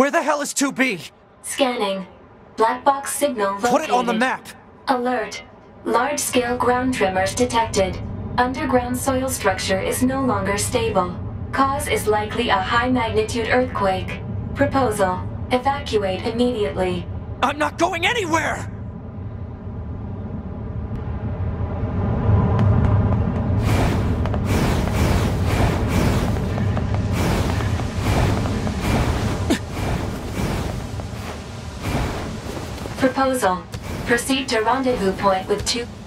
Where the hell is 2B? Scanning. Black box signal located. Put it on the map! Alert. Large-scale ground tremors detected. Underground soil structure is no longer stable. Cause is likely a high-magnitude earthquake. Proposal. Evacuate immediately. I'm not going anywhere! Proposal. Proceed to rendezvous point with 2...